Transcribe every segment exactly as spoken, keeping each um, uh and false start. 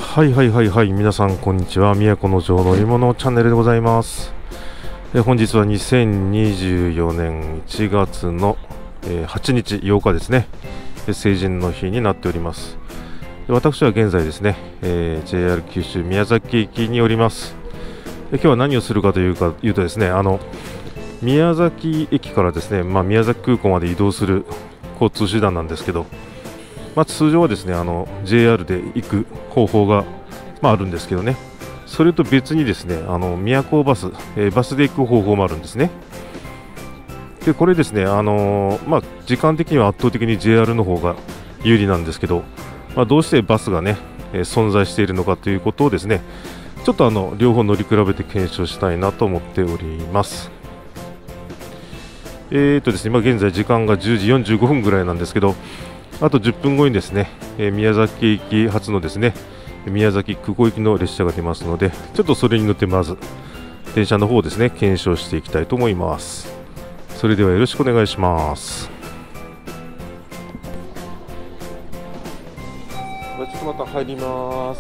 はいはいはいはい、皆さんこんにちは。都の城乗り物チャンネルでございます。え本日はにせんにじゅうよねんいちがつの、えー、はちにちようかですね、成人の日になっております。で私は現在ですね、えー、ジェイアール 九州宮崎駅におります。で今日は何をするかというかいうとですね、あの宮崎駅からですね、まあ、宮崎空港まで移動する交通手段なんですけど、まあ、通常はですねあの ジェイアール で行く方法が、まあ、あるんですけどね、それと別にですねあの宮古バス、えー、バスで行く方法もあるんですね。でこれですね、あのーまあ、時間的には圧倒的に ジェイアール の方が有利なんですけど、まあ、どうしてバスがね、えー、存在しているのかということをですねちょっとあの両方乗り比べて検証したいなと思っております。えーとですね今現在時間がじゅうじよんじゅうごふんぐらいなんですけど、あとじゅっぷんごにですね、えー、宮崎駅発のですね宮崎空港行きの列車が出ますので、ちょっとそれに乗ってまず電車の方をですね検証していきたいと思います。それではよろしくお願いします。ちょっとまた入ります。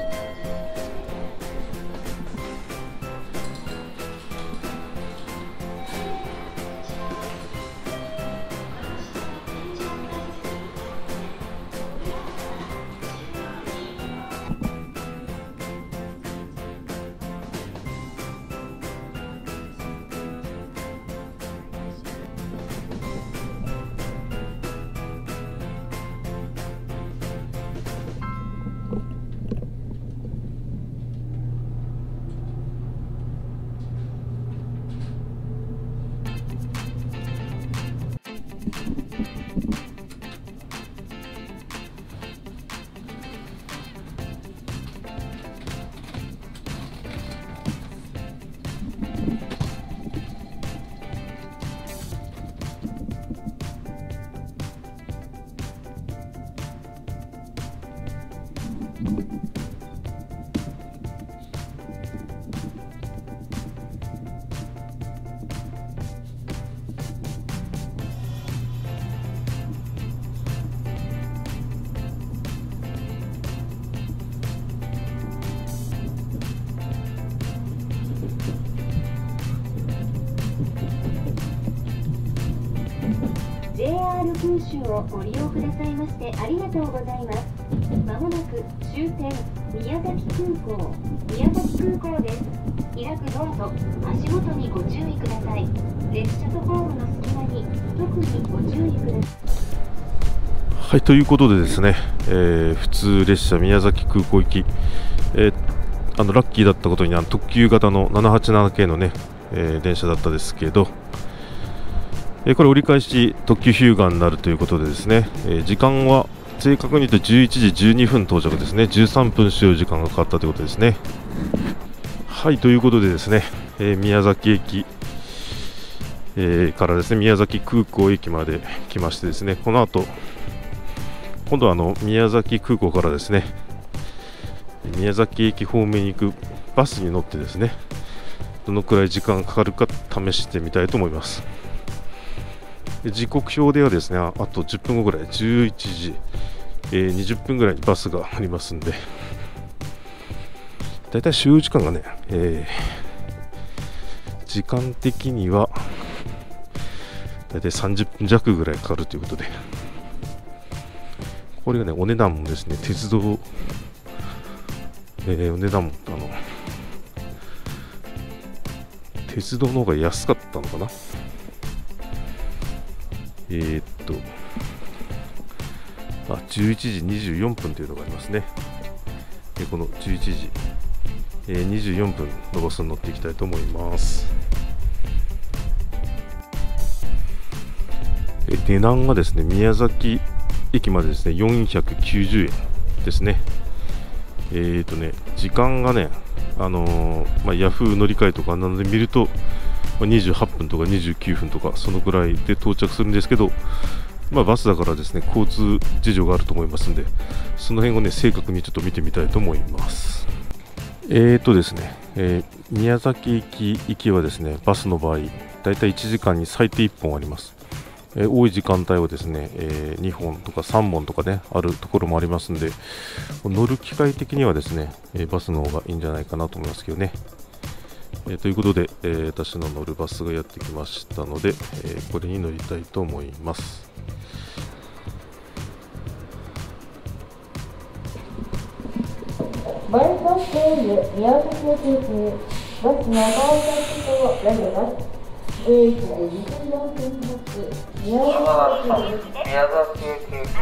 ジェイアール 九州をご利用くださいましてありがとうございます。まもなく終点宮崎空港宮崎空港です。開くドアと足元にご注意ください。列車とホームの隙間に特にご注意ください。 はい、ということでですね、えー、普通列車宮崎空港行き、えー、あのラッキーだったことにあの特急型の ななはちななけい のね、えー、電車だったですけど、えー、これ折り返し特急ヒューガンになるということでですね、えー、時間は正確に言うとじゅういちじじゅうにふん到着ですね。じゅうさんぷん使用時間がかかったということですね。はい、ということでですね、えー、宮崎駅、えー、からですね宮崎空港駅まで来ましてですね、この後今度はあの宮崎空港からですね宮崎駅方面に行くバスに乗ってですねどのくらい時間がかかるか試してみたいと思います。で時刻表ではですねあとじゅっぷんごぐらいじゅういちじ、えー、にじゅっぷんぐらいにバスがありますんで、だいたい使用時間がね、えー、時間的にはだいたいさんじゅっぷんじゃくぐらいかかるということで、これがねお値段もですね鉄道、えー、お値段もあの鉄道の方が安かったのかな。えー、っとあじゅういちじにじゅうよんぷんというのがありますね。でこのじゅういちじ、えー、にじゅうよんぷんのバスに乗っていきたいと思います。え値段がですね宮崎駅までですねよんひゃくきゅうじゅうえんですね。えー、っとね時間がねあのーまあ、ヤフー乗り換えとかなので見るとにじゅうはっぷんとかにじゅうきゅうふんとかそのくらいで到着するんですけど、まあ、バスだからですね交通事情があると思いますので、その辺をね正確にちょっと見てみたいと思います。えーとですね、えー、宮崎駅行きはですねバスの場合だいたいいちじかんに最低いっぽんあります。 えー、多い時間帯はですね、えー、にほんとかさんぼんとかねあるところもありますんで、乗る機会的にはですね、えー、バスの方がいいんじゃないかなと思いますけどね。えー、ということで、えー、私の乗るバスがやってきましたので、えー、これに乗りたいと思います。 バイパス経由宮崎駅行きにバス長岡駅となります。えー、でにじゅうよんぷんバス宮崎駅です。宮崎駅行き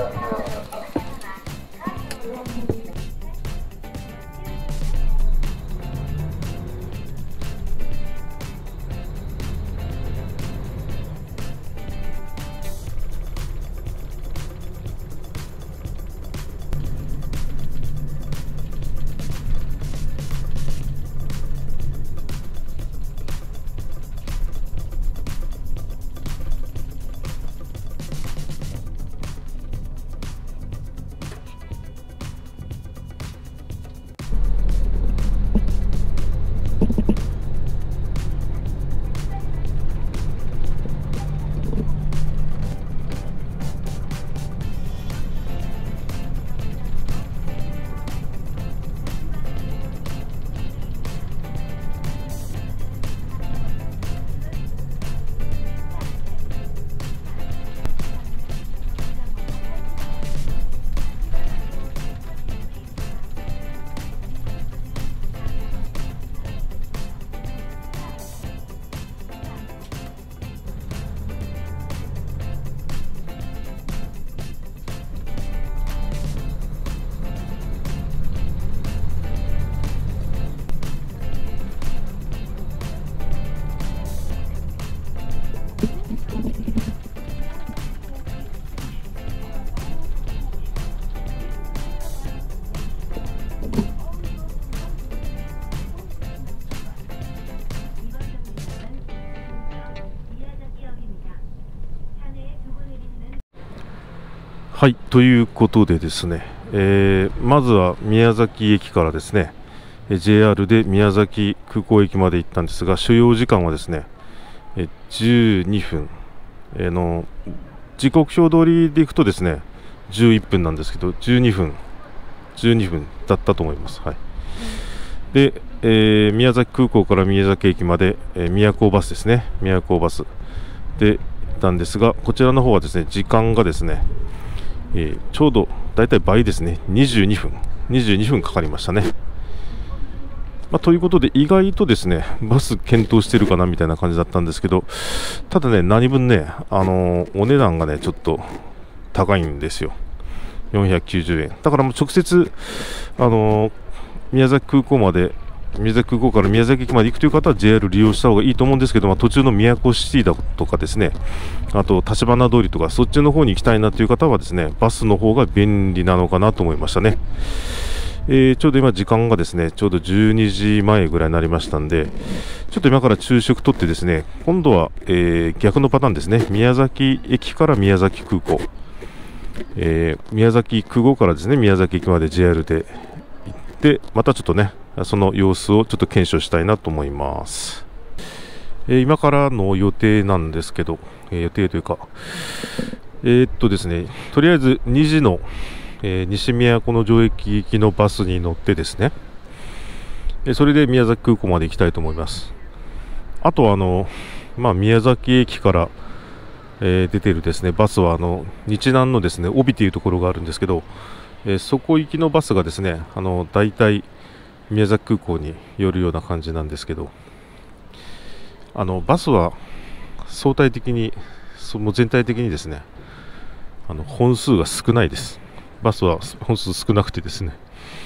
はい、ということでですね、えー、まずは宮崎駅からですね、ジェイアール で宮崎空港駅まで行ったんですが、所要時間はですね、じゅうにふん、えー、の時刻表通りで行くとですね、じゅういっぷんなんですけど、じゅうにふん、じゅうにふんだったと思います。はい、で、えー、宮崎空港から宮崎駅まで、えー、宮古バスですね、宮古バスで行ったんですが、こちらの方はですね、時間がですね、えー、ちょうどだいたい倍ですね、にじゅうにふん、にじゅうにふんかかりましたね。まあ、ということで、意外とですね、バス検討してるかなみたいな感じだったんですけど、ただね、何分ね、あのー、お値段がね、ちょっと高いんですよ。よんひゃくきゅうじゅうえん。だからもう直接、あのー、宮崎空港まで、宮崎空港から宮崎駅まで行くという方は ジェイアール 利用した方がいいと思うんですけど、まあ、途中の宮古シティだとかですね、あと立花通りとかそっちの方に行きたいなという方はですね、バスの方が便利なのかなと思いましたね。えー、ちょうど今時間がですね、ちょうどじゅうにじまえぐらいになりましたんで、ちょっと今から昼食とってですね、今度は、えー、逆のパターンですね、宮崎駅から宮崎空港、えー、宮崎空港からですね、宮崎駅まで ジェイアール で行って、またちょっとね、その様子をちょっと検証したいなと思います。えー、今からの予定なんですけど、えー、予定というか、えー、っとですね、とりあえずにじの、えー、西都城駅行きのバスに乗ってですね、えー、それで宮崎空港まで行きたいと思います。あとはあの、まあ、宮崎駅から、えー、出ているですねバスはあの日南のですね帯というところがあるんですけど、えー、そこ行きのバスがですね、あのだいたい宮崎空港に寄るような感じなんですけど、あのバスは相対的に、そも全体的にですね、あの本数が少ないです。バスは本数少なくてですね、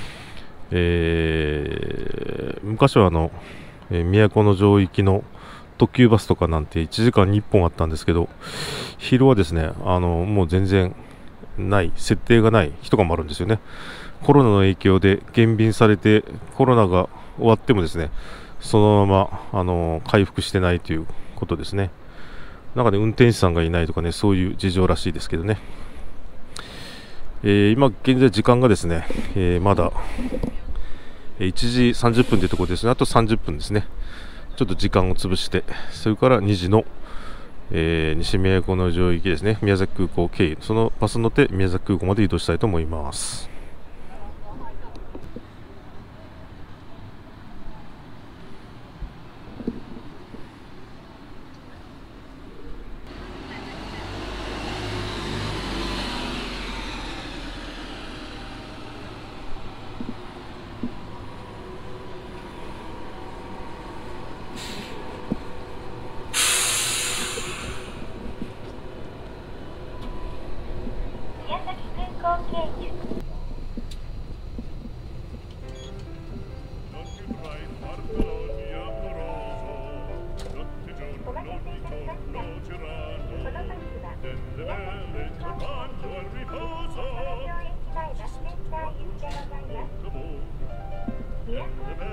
えー、昔はあの、えー、都城行きの特急バスとかなんていちじかんにいっぽんあったんですけど、昼はですね、あのもう全然ない、設定がない日とかもあるんですよね。コロナの影響で減便されて、コロナが終わってもですね、そのままあの回復してないということですね。中で運転手さんがいないとかね、そういう事情らしいですけどね。えー、今現在時間がですね、えー、まだいちじさんじゅっぷんというところですね。あとさんじゅっぷんですね。ちょっと時間を潰して、それからにじのえー、西宮古の城行きですね、宮崎空港経由、そのバスに乗って宮崎空港まで移動したいと思います。 宮崎空港経由。お待たせいたしました。このバスは宮崎空港経由。この駅前バスセンター行きでございます。宮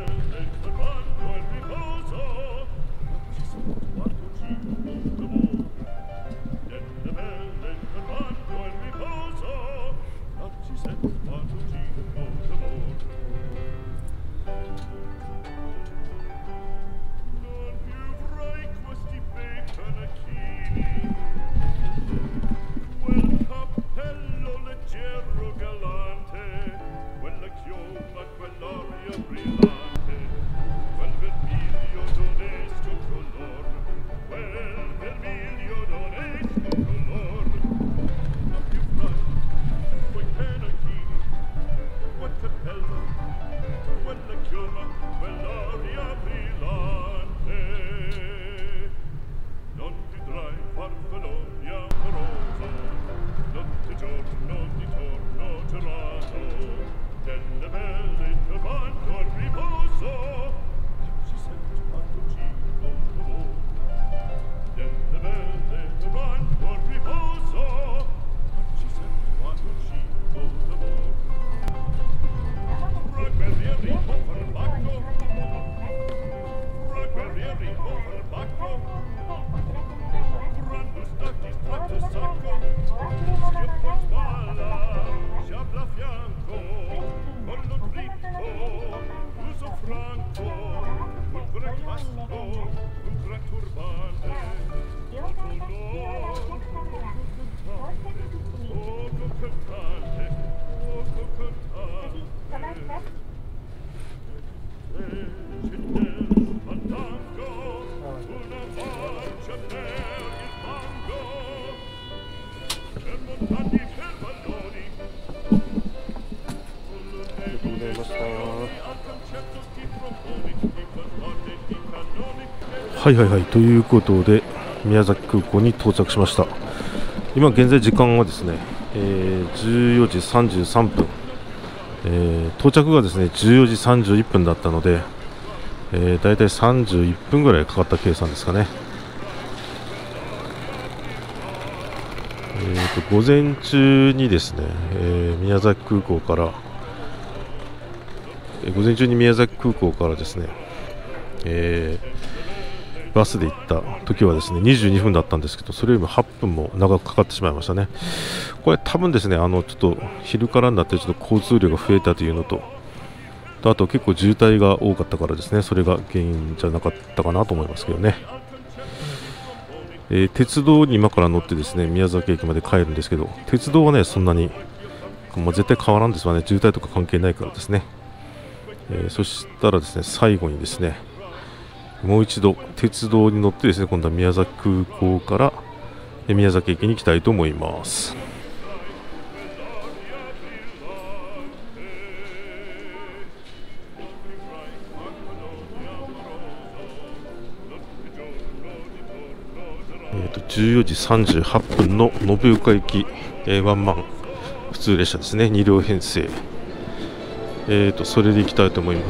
はいはいはい、ということで宮崎空港に到着しました。今現在時間はですね、えー、じゅうよじさんじゅうさんぷん、えー、到着がですねじゅうよじさんじゅういっぷんだったので、えー、だいたいさんじゅういっぷんぐらいかかった計算ですかね。えーと午前中にですね、えー、宮崎空港から、えー、午前中に宮崎空港からですね、えーバスで行った時はですねにじゅうにふんだったんですけど、それよりもはっぷんも長くかかってしまいましたね。これ多分ですね、あのちょっと昼からになってちょっと交通量が増えたというのと、あと結構渋滞が多かったからですね、それが原因じゃなかったかなと思いますけどね。えー、鉄道に今から乗ってですね宮崎駅まで帰るんですけど、鉄道はねそんなに、まあ、絶対変わらんですわね。渋滞とか関係ないからですね。えー、そしたらですね最後にですねもう一度鉄道に乗ってですね今度は宮崎空港から宮崎駅に行きたいと思います。えーとじゅうよじさんじゅうはっぷんの延岡行き、えー、ワンマン普通列車ですね、に両編成、えーとそれで行きたいと思います。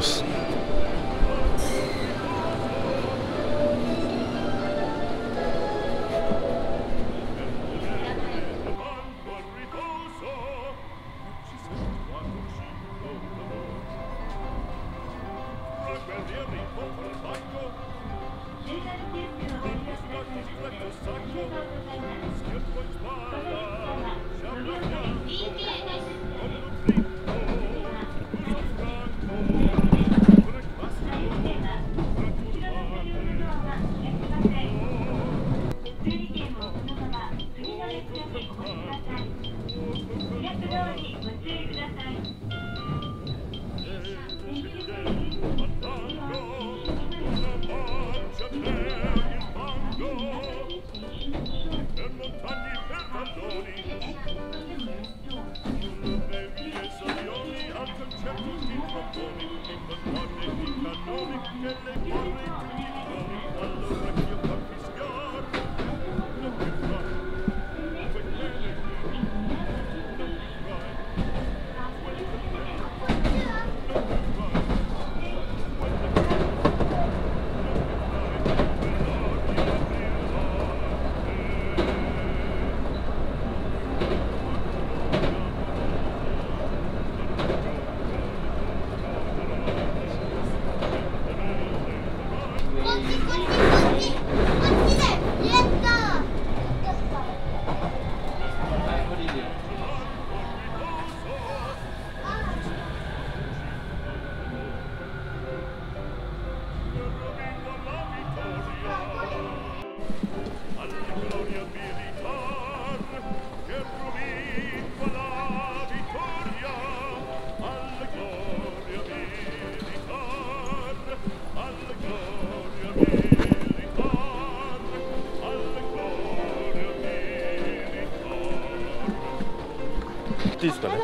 いいですかね。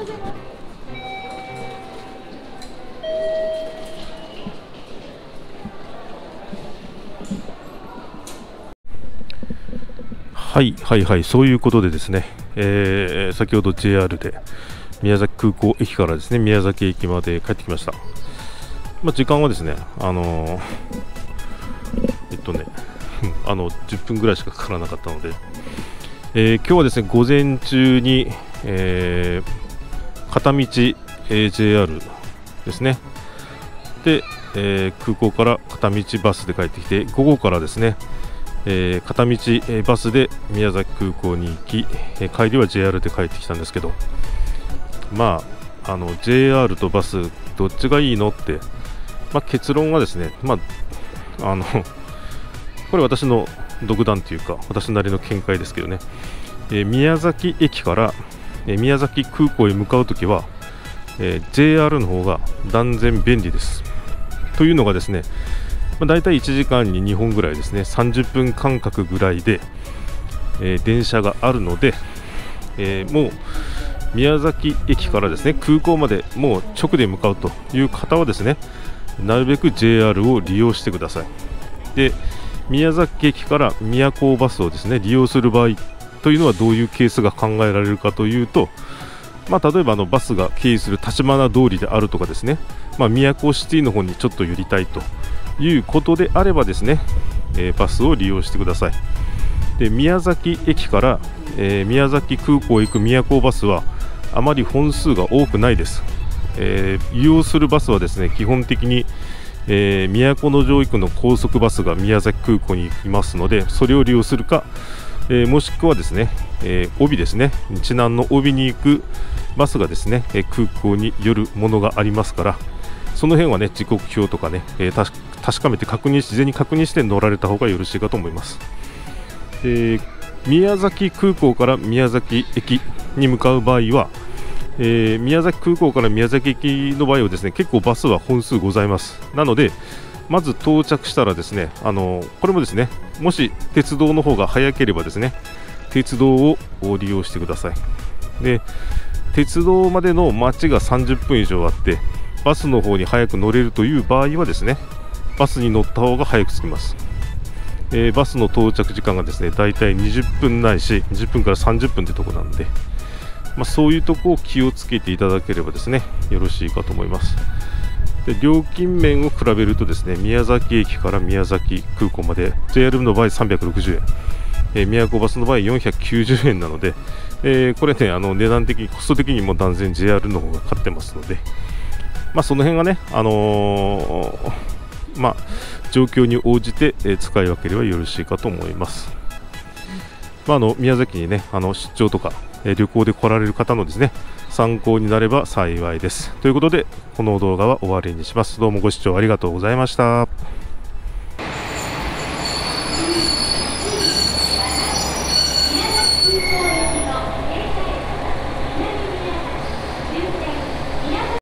はいはいはい、そういうことでですね、えー、先ほど ジェイアール で宮崎空港駅からですね宮崎駅まで帰ってきました。まあ、時間はですね、あのー、えっとねあのじゅっぷんぐらいしかかからなかったので、えー、今日はですね午前中に、えー、片道、えー、ジェイアール ですねで、えー、空港から片道バスで帰ってきて、午後からですね、えー、片道、えー、バスで宮崎空港に行き、えー、帰りは ジェイアール で帰ってきたんですけど、まああの ジェイアール とバスどっちがいいのって、まあ、結論はですね、まああのこれ私の独断というか私なりの見解ですけどね、えー、宮崎駅から、えー、宮崎空港へ向かうときは、えー、ジェイアール の方が断然便利です。というのがですね、まあ、だいたいいちじかんににほんぐらいですね、さんじゅっぷん間隔ぐらいで、えー、電車があるので、えー、もう宮崎駅からですね空港までもう直で向かうという方はですね、なるべく ジェイアール を利用してください。で、宮崎駅から宮高バスをですね利用する場合というのはどういうケースが考えられるかというと、まあ、例えばあのバスが経由する立花通りであるとかですね、まあ、宮高シティの方にちょっと寄りたいということであればですね、えー、バスを利用してください。で、宮崎駅から、えー、宮崎空港へ行く宮高バスはあまり本数が多くないです。えー、利用するバスはですね基本的に、えー、都城行くの高速バスが宮崎空港に行きますので、それを利用するか、えー、もしくはですね、えー、帯ですね、知南の帯に行くバスがですね、えー、空港に寄るものがありますから、その辺はね時刻表とかね、えー、確かめて確認し事前に確認して乗られた方がよろしいかと思います。えー、宮崎空港から宮崎駅に向かう場合は、えー、宮崎空港から宮崎駅の場合はですね結構バスは本数ございます。なのでまず到着したらですね、あのー、これもですねもし鉄道の方が早ければですね鉄道を利用してください。で、鉄道までの待ちがさんじゅっぷん以上あってバスの方に早く乗れるという場合はですねバスに乗った方が早く着きます。えー、バスの到着時間がですねだいたいにじゅっぷんないしにじゅっぷんからさんじゅっぷんというところなんで、まあ、そういうところを気をつけていただければですねよろしいかと思います。で、料金面を比べるとですね宮崎駅から宮崎空港まで ジェイアール の場合さんびゃくろくじゅうえん、えー、宮古バスの場合よんひゃくきゅうじゅうえんなので、えー、これねあの値段的にコスト的にも断然 ジェイアール の方が勝ってますので、まあ、その辺はね、あのー、まあ、状況に応じて、えー、使い分ければよろしいかと思います。まあ、あの宮崎にねあの出張とか、えー、旅行で来られる方のですね参考になれば幸いです。ということでこの動画は終わりにします。どうもご視聴ありがとうございました。